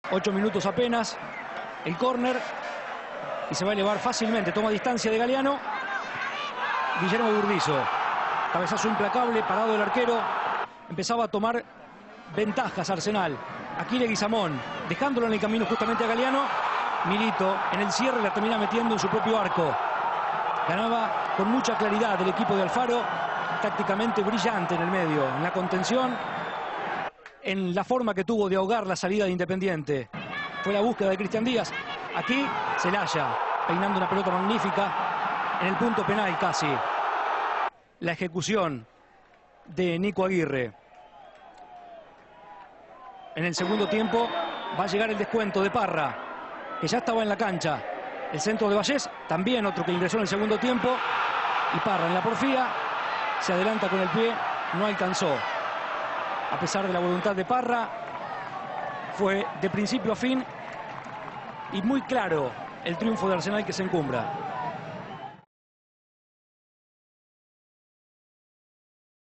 8 minutos apenas. El córner. Y se va a elevar fácilmente. Toma distancia de Galeano. Guillermo Burdizo. Cabezazo implacable. Parado el arquero. Empezaba a tomar ventajas Arsenal. Aquí Leguizamón. Dejándolo en el camino justamente a Galeano. Milito en el cierre la termina metiendo en su propio arco. Ganaba con mucha claridad el equipo de Alfaro. Tácticamente brillante en el medio. En la contención. En la forma que tuvo de ahogar la salida de Independiente. Fue la búsqueda de Cristian Díaz. Aquí Celaya, peinando una pelota magnífica en el punto penal casi. La ejecución de Nico Aguirre. En el segundo tiempo va a llegar el descuento de Parra, que ya estaba en la cancha. El centro de Vallés, también otro que ingresó en el segundo tiempo. Y Parra en la porfía, se adelanta con el pie, no alcanzó. A pesar de la voluntad de Parra, fue de principio a fin y muy claro el triunfo de Arsenal que se encumbra.